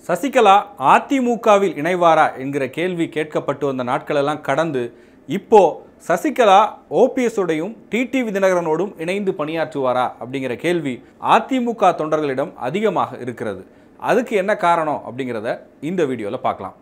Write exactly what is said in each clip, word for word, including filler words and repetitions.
சசிகலா அதிமுகவில் இணைவாரா என்கிற கேள்வி கேட்கப்பட்டு வந்த நாட்களெல்லாம் கடந்து இப்போ சசிகலா ஓபிஎஸ் உடையும் டிடிவி தினகரனோடும் இணைந்து பணியாற்றுவாரா அப்படிங்கிற கேள்வி அதிமுக தொண்டர்களிடம் அதிகமாக இருக்கிறது. அதுக்கு என்ன காரணம் அப்படிங்கிறத இந்த வீடியோவில் பார்க்கலாம்.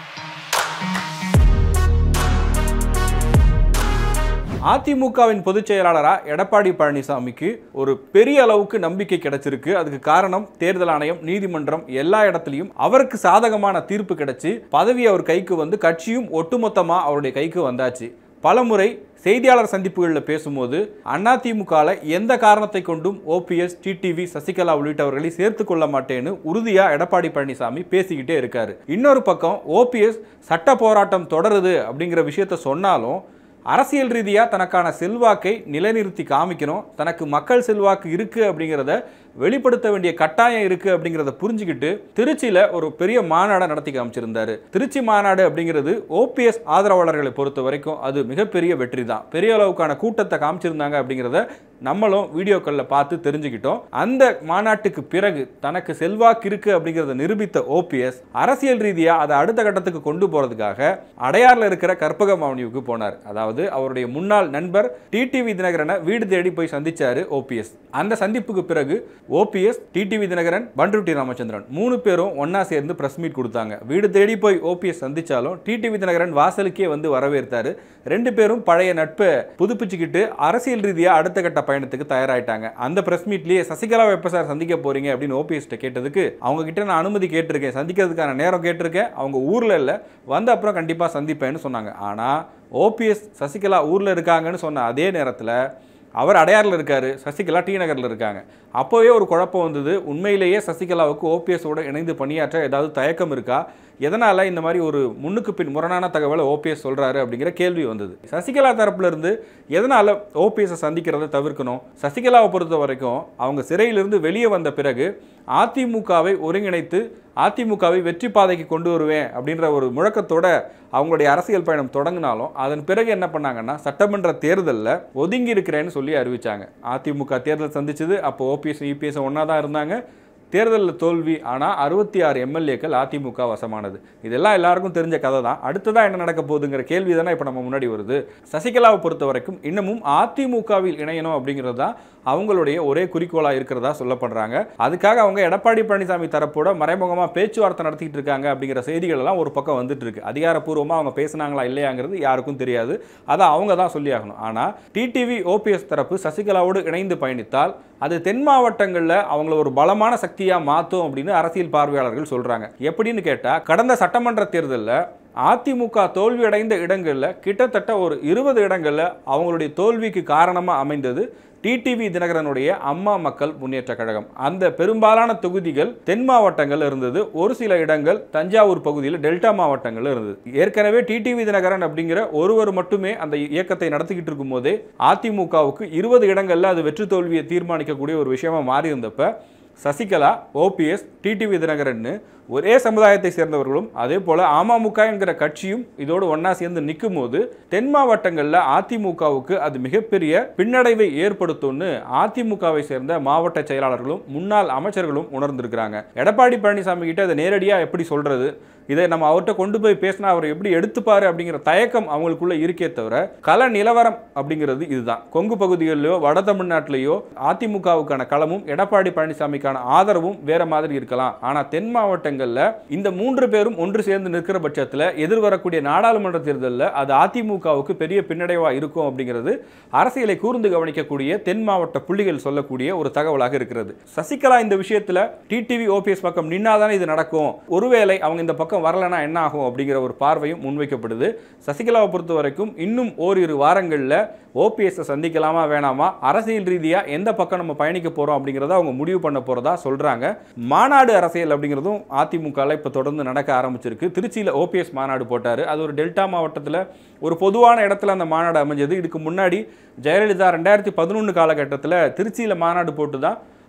அதிமுகவின் பொதுச் செயலாளராக எடப்பாடி பழனிசாமிக்கு ஒரு பெரிய அளவுக்கு நம்பிக்கை கிடைச்சிருக்கு. அதுக்கு காரணம் தேர்தல் ஆணையம், நீதிமன்றம் எல்லா இடத்துலையும் அவருக்கு சாதகமான தீர்ப்பு கிடைச்சி பதவி அவர் கைக்கு வந்து கட்சியும் ஒட்டுமொத்தமா அவருடைய கைக்கு வந்தாச்சு. பலமுறை செய்தியாளர் சந்திப்புகளில் பேசும்போது அதிமுகவில் எந்த காரணத்தை கொண்டும் ஓபிஎஸ், டிடிவி, சசிகலா உள்ளிட்டவர்களை சேர்த்து கொள்ள மாட்டேன்னு உறுதியா எடப்பாடி பழனிசாமி பேசிக்கிட்டே இருக்காரு. இன்னொரு பக்கம் ஓபிஎஸ் சட்ட போராட்டம் தொடருது அப்படிங்கிற விஷயத்த சொன்னாலும் அரசியல் ரீதியாக தனக்கான செல்வாக்கை நிலைநிறுத்தி காமிக்கணும், தனக்கு மக்கள் செல்வாக்கு இருக்கு அப்படிங்கிறத வெளிப்படுத்த வேண்டிய கட்டாயம் இருக்கு அப்படிங்கிறத புரிஞ்சுக்கிட்டு திருச்சியில் ஒரு பெரிய மாநாடை நடத்தி காமிச்சிருந்தாரு. திருச்சி மாநாடு அப்படிங்கிறது ஓபிஎஸ் ஆதரவாளர்களை பொறுத்த வரைக்கும் அது மிகப்பெரிய வெற்றி தான். பெரிய அளவுக்கான கூட்டத்தை காமிச்சிருந்தாங்க அப்படிங்கிறத நம்மளும் வீடியோக்களில் பார்த்து தெரிஞ்சுக்கிட்டோம். அந்த மாநாட்டுக்கு பிறகு தனக்கு செல்வாக்கு இருக்கு அப்படிங்கிறத நிரூபித்த ஓபிஎஸ் அரசியல் ரீதியாக அதை அடுத்த கட்டத்துக்கு கொண்டு போறதுக்காக அடையாறில் இருக்கிற கற்பகம் அவனிவுக்கு போனார். அதாவது அவருடைய முன்னாள் நண்பர் டிடிவி தினகரனை வீடு தேடி போய் சந்திச்சாரு ஓபிஎஸ். அந்த சந்திப்புக்கு பிறகு ஓபிஎஸ், டிடிவி தினகரன், பண்ருட்டி ராமச்சந்திரன் மூணு பேரும் ஒன்னா சேர்ந்து பிரஸ் மீட் கொடுத்தாங்க. வீடு தேடி போய் ஓபிஎஸ் சந்திச்சாலும் டிடிவி தினகரன் வாசலுக்கே வந்து வரவேற்றாரு. ரெண்டு பேரும் பழைய நட்பை புதுப்பிச்சுக்கிட்டு அரசியல் ரீதியாக அடுத்த கட்ட பயணத்துக்கு தயாராயிட்டாங்க. அந்த பிரஸ் மீட்லயே சசிகலாவை எப்ப சார் சந்திக்க போறீங்க அப்படின்னு ஓபிஎஸ் கேட்டதுக்கு அவங்க கிட்ட நான் அனுமதி கேட்டிருக்கேன், சந்திக்கிறதுக்கான நேரம் கேட்டிருக்கேன், அவங்க ஊர்ல இல்ல, வந்த அப்புறம் கண்டிப்பா சந்திப்பேன்னு சொன்னாங்க. ஆனா ஓபிஎஸ் சசிகலா ஊர்ல இருக்காங்கன்னு சொன்ன அதே நேரத்தில் அவர் அடையாறில் இருக்காரு, சசிகலா டி நகரில் இருக்காங்க. அப்போவே ஒரு குழப்பம் வந்தது. உண்மையிலேயே சசிகலாவுக்கு ஓபிஎஸோட இணைந்து பணியாற்ற ஏதாவது தயக்கம் இருக்கா, எதனால இந்த மாதிரி ஒரு முன்னுக்கு பின் முரணான தகவலை ஓபிஎஸ் சொல்றாரு அப்படிங்கிற கேள்வி வந்தது. சசிகலா தரப்புல இருந்து எதனால ஓபிஎஸ் சந்திக்கிறத தவிர்க்கணும்? சசிகலாவை பொறுத்த வரைக்கும் அவங்க சிறையிலிருந்து வெளியே வந்த பிறகு அதிமுகவை ஒருங்கிணைத்து அதிமுகவை வெற்றி பாதைக்கு கொண்டு வருவேன் அப்படின்ற ஒரு முழக்கத்தோட அவங்களுடைய அரசியல் பயணம் தொடங்கினாலும் அதன் பிறகு என்ன பண்ணாங்கன்னா சட்டமன்ற தேர்தலில் ஒதுங்கி இருக்கிறேன்னு சொல்லி அறிவிச்சாங்க. அதிமுக தேர்தல் சந்திச்சது, அப்போ ஓபிஎஸ் இபிஎஸ் ஒன்னா தான் இருந்தாங்க. தேர்தலில் தோல்வி, ஆனால் அறுபத்தி ஆறு எம்எல்ஏக்கள் அதிமுக வசமானது. இதெல்லாம் எல்லாருக்கும் தெரிஞ்ச கதை தான். அடுத்ததான் என்ன நடக்க போகுதுங்கிற கேள்வி தானே இப்போ நம்ம முன்னாடி வருது. சசிகலாவை பொறுத்த வரைக்கும் இன்னமும் அதிமுகவில் இணையணும் அப்படிங்கிறது தான் அவங்களுடைய ஒரே குறிக்கோளாக இருக்கிறதா சொல்லப்படுறாங்க. அதுக்காக அவங்க எடப்பாடி பழனிசாமி தரப்போட மறைமுகமாக பேச்சுவார்த்தை நடத்திட்டு இருக்காங்க அப்படிங்கிற செய்திகள் எல்லாம் ஒரு பக்கம் வந்துட்டு இருக்கு. அதிகாரப்பூர்வமாக அவங்க பேசினாங்களா இல்லையாங்கிறது யாருக்கும் தெரியாது, அதை அவங்க தான் சொல்லி ஆகணும். ஆனால் டிடிவி, ஓபிஎஸ் தரப்பு சசிகலாவோடு இணைந்து பயணித்தால் அது தென் மாவட்டங்களில் அவங்கள ஒரு பலமான சக்தியா மாற்றும் அப்படின்னு அரசியல் பார்வையாளர்கள் சொல்றாங்க. எப்படின்னு கேட்டா கடந்த சட்டமன்ற தேர்தலில் அதிமுக தோல்வி அடைந்த இடங்கள்ல கிட்டத்தட்ட ஒரு இருபது இடங்கள்ல அவங்களுடைய தோல்விக்கு காரணமா அமைந்தது டிடிவி தினகரனுடைய அம்மா மக்கள் முன்னேற்ற கழகம். அந்த பெரும்பாலான தொகுதிகள் தென் மாவட்டங்கள் இருந்தது. ஒரு சில இடங்கள் தஞ்சாவூர் பகுதியில் டெல்டா மாவட்டங்கள் இருந்தது. ஏற்கனவே டிடிவி தினகரன் அப்படிங்கிற ஒருவர் மட்டுமே அந்த இயக்கத்தை நடத்திக்கிட்டு இருக்கும் போதே அதிமுகவுக்கு இருபது இடங்கள்ல அது வெற்றி தோல்வியை தீர்மானிக்கக்கூடிய ஒரு விஷயமா மாறி இருந்தப்ப சசிகலா, ஓபிஎஸ், டிடிவி தினகரன் ஒரே சமுதாயத்தை சேர்ந்தவர்களும் அதே போல அமமுக என்கிற கட்சியும் இதோடு ஒன்னா சேர்ந்து நிற்கும் போது தென் மாவட்டங்களில் அதிமுகவுக்கு அது மிகப்பெரிய பின்னடைவை ஏற்படுத்தும்னு அதிமுகவை சேர்ந்த மாவட்ட செயலாளர்களும் முன்னாள் அமைச்சர்களும் உணர்ந்திருக்கிறாங்க. எடப்பாடி பழனிசாமி கிட்ட அதை நேரடியாக எப்படி சொல்றது, இதை நம்ம அவர்கிட்ட கொண்டு போய் பேசினா அவர் எப்படி எடுத்துப்பாரு அப்படிங்கிற தயக்கம் அவங்களுக்குள்ள இருக்கே தவிர கள நிலவரம் அப்படிங்கிறது இதுதான். கொங்கு பகுதிகளிலோ வட தமிழ்நாட்டிலேயோ அதிமுகவுக்கான களமும் எடப்பாடி பழனிசாமிக்கான ஆதரவும் வேற மாதிரி இருக்கலாம். ஆனா தென் மாவட்டங்கள்ல இந்த மூன்று பேரும் ஒன்று சேர்ந்து நிற்கிற பட்சத்தில் எதிர்வரக்கூடிய நாடாளுமன்ற தேர்தலில் அது அதிமுகவுக்கு பெரிய பின்னடைவா இருக்கும் அப்படிங்கிறது அரசியலை கூர்ந்து கவனிக்கக்கூடிய தென் மாவட்ட புள்ளிகள் சொல்லக்கூடிய ஒரு தகவலாக இருக்கிறது. சசிகலா இந்த விஷயத்துல டிடிவி, ஓபிஎஸ் பக்கம் நின்னாதானே இது நடக்கும், ஒருவேளை அவங்க இந்த பக்கம் வரலனா என்ன ஆகும் அப்படிங்கிற ஒரு பார்வையும் முன்வைக்கப்படுது. சசிகலாவை பொறுத்த வரைக்கும் இன்னும் ஓரிரு வாரங்களில் ஓபிஎஸ் சந்திக்கலாமா வேணாமா, அரசியல் ரீதியா எந்த பக்கம் நம்ம பயணிக்க போறோம் அப்படிங்கிறத அவங்க முடிவு பண்ண போறதா சொல்றாங்க. மாநாடு அரசியல் அப்படிங்கிறதும் அதிமுக இப்ப தொடர்ந்து நடக்க ஆரம்பிச்சிருக்கு. திருச்சியில் ஓபிஎஸ் மாநாடு போட்டாரு. அது ஒரு டெல்டா மாவட்டத்தில் ஒரு பொதுவான இடத்துல அந்த மாநாடு அமைஞ்சது. இதுக்கு முன்னாடி ஜெயலலிதா ரெண்டாயிரத்தி பதினொன்று காலகட்டத்தில் திருச்சியில் மாநாடு போட்டு தான்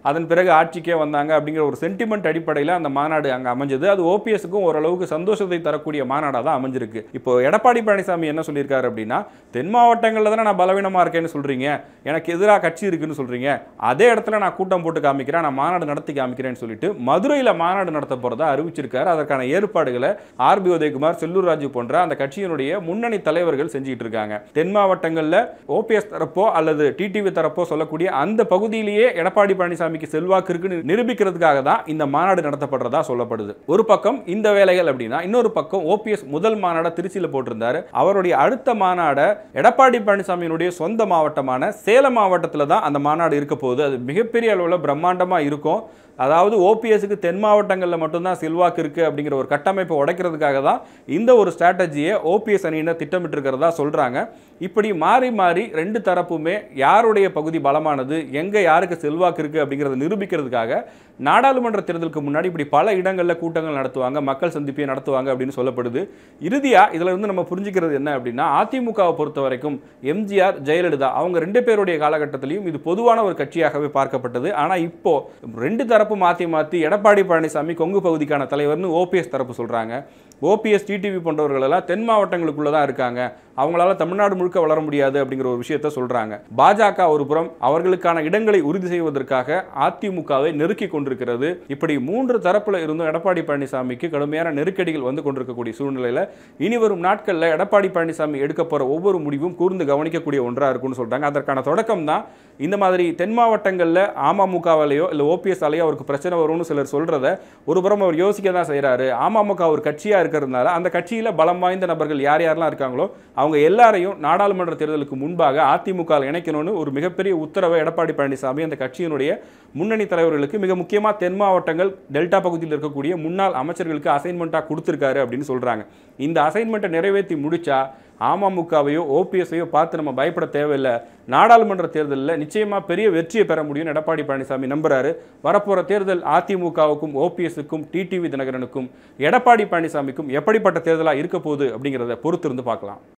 அதன் பிறகு ஆட்சிக்கே வந்தாங்க அப்படிங்கிற ஒரு சென்டிமெண்ட் அடிப்படையில் அந்த மாநாடு அங்கே அமைஞ்சது. அது ஓபிஎஸ்க்கும் ஓரளவுக்கு சந்தோஷத்தை தரக்கூடிய மாநாடாக தான் அமைஞ்சிருக்கு. இப்போ எடப்பாடி பழனிசாமி என்ன சொல்லியிருக்காரு அப்படின்னா, தென் மாவட்டங்களில் தானே நான் பலவீனமாக இருக்கேன்னு சொல்றீங்க, எனக்கு எதிராக கட்சி இருக்குன்னு சொல்றீங்க, அதே இடத்துல நான் கூட்டம் போட்டு காமிக்கிறேன், நான் மாநாடு நடத்தி காமிக்கிறேன்னு சொல்லிட்டு மதுரையில் மாநாடு நடத்த போறதா அறிவிச்சிருக்காரு. அதற்கான ஏற்பாடுகளை ஆர் பி உதயகுமார், செல்லூர் ராஜு போன்ற அந்த கட்சியினுடைய முன்னணி தலைவர்கள் செஞ்சுட்டு இருக்காங்க. தென் மாவட்டங்களில் ஓபிஎஸ் தரப்போ அல்லது டிடிவி தரப்போ சொல்லக்கூடிய அந்த பகுதியிலேயே எடப்பாடி பழனிசாமிக்கு செல்வாக்கு இருக்குன்னு நிரூபிக்கிறதுக்காக தான் இந்த மாநாடு நடத்தப்படுறதா சொல்லப்படுது. ஒரு பக்கம் இந்த வேலைகள் அப்படின்னா, இன்னொரு பக்கம் ஓபிஎஸ் முதல் மாநாட திருச்சியில் போட்டிருந்தாரு. அவருடைய அடுத்த மாநாட எடப்பாடி பழனிசாமியினுடைய சொந்த மாவட்டமான சேலம் மாவட்டத்தில் தான் அந்த மாநாடு இருக்க போகுது. அது மிகப்பெரிய அளவில் பிரம்மாண்டமா இருக்கும். அதாவது ஓபிஎஸ்க்கு தென் மாவட்டங்களில் மட்டும்தான் செல்வாக்கு இருக்கு அப்படிங்கிற ஒரு கட்டமைப்பை உடைக்கிறதுக்காக தான் இந்த ஒரு ஸ்ட்ராட்டஜியை ஓபிஎஸ் அணியினர் திட்டமிட்டு இருக்கிறதா சொல்றாங்க. இப்படி மாறி மாறி ரெண்டு தரப்புமே யாருடைய பகுதி பலமானது, எங்க யாருக்கு செல்வாக்கு இருக்கு அப்படிங்கிறத நிரூபிக்கிறதுக்காக நாடாளுமன்ற தேர்தலுக்கு முன்னாடி இப்படி பல இடங்களில் கூட்டங்கள் நடத்துவாங்க, மக்கள் சந்திப்பை நடத்துவாங்க அப்படின்னு சொல்லப்படுது. இறுதியா இதுல இருந்து நம்ம புரிஞ்சுக்கிறது என்ன அப்படின்னா, அதிமுகவை பொறுத்த வரைக்கும் எம்ஜிஆர், ஜெயலலிதா அவங்க ரெண்டு பேருடைய காலகட்டத்திலையும் இது பொதுவான ஒரு கட்சியாகவே பார்க்கப்பட்டது. ஆனா இப்போ ரெண்டு தரப்பு மாத்தி மாத்தி எடப்பாடி பழனிசாமி கொங்கு பகுதிக்கான தலைவர்னு ஓபிஎஸ் தரப்பு சொல்றாங்க. ஓபிஎஸ், டிடிவி போன்றவர்கள் எல்லாம் தென் மாவட்டங்களுக்குள்ள தான் இருக்காங்க, அவங்களால தமிழ்நாடு முழுக்க வளர முடியாது அப்படிங்கிற ஒரு விஷயத்தை சொல்றாங்க. பாஜக ஒரு புறம் அவர்களுக்கான இடங்களை உறுதி செய்வதற்காக அதிமுகவை நெருக்கி கொண்டிருக்கிறது. இப்படி மூன்று தரப்புல இருந்தும் எடப்பாடி பழனிசாமிக்கு கடுமையான நெருக்கடிகள் வந்து கொண்டிருக்கக்கூடிய சூழ்நிலையில இனி வரும் நாட்களில் எடப்பாடி பழனிசாமி எடுக்க போற ஒவ்வொரு முடிவும் கூர்ந்து கவனிக்கக்கூடிய ஒன்றா இருக்கும்னு சொல்றாங்க. அதற்கான தொடக்கம் தான் இந்த மாதிரி தென் மாவட்டங்களில் அமமுகவிலேயோ இல்லை ஓபிஎஸ் ஆலையோ அவருக்கு பிரச்சனை வரும்னு சிலர் சொல்றத ஒரு புறம் அவர் யோசிக்க தான் செய்யறாரு. அமமுக ஒரு கட்சியா இருக்கிறதுனால அந்த கட்சியில பலம் வாய்ந்த நபர்கள் யார் யாரெல்லாம் இருக்காங்களோ அவங்க எல்லாரையும் நாடாளுமன்ற தேர்தலுக்கு முன்பாக அதிமுக இணைக்கணும்னு ஒரு மிகப்பெரிய உத்தரவை எடப்பாடி பழனிசாமி அந்த கட்சியினுடைய முன்னணி தலைவர்களுக்கு, மிக முக்கியமா தென் மாவட்டங்கள் டெல்டா பகுதியில் இருக்கக்கூடிய முன்னாள் அமைச்சர்களுக்கு அசைன்மெண்டா கொடுத்திருக்காரு அப்படின்னு சொல்றாங்க. இந்த அசைன்மெண்ட்டை நிறைவேற்றி முடிச்சா அமமுகவையோ ஓபிஎஸ்ஐயோ பார்த்து நம்ம பயப்பட தேவையில்லை, நாடாளுமன்ற தேர்தலில் நிச்சயமா பெரிய வெற்றியை பெற முடியும் எடப்பாடி பழனிசாமி நம்புறாரு. வரப்போற தேர்தல் அதிமுகவுக்கும் ஓபிஎஸ்க்கும் டிடிவி தினகரனுக்கும் எடப்பாடி பழனிசாமிக்கும் எப்படிப்பட்ட தேர்தலாக இருக்க போகுது அப்படிங்கிறத பொறுத்திருந்து பார்க்கலாம்.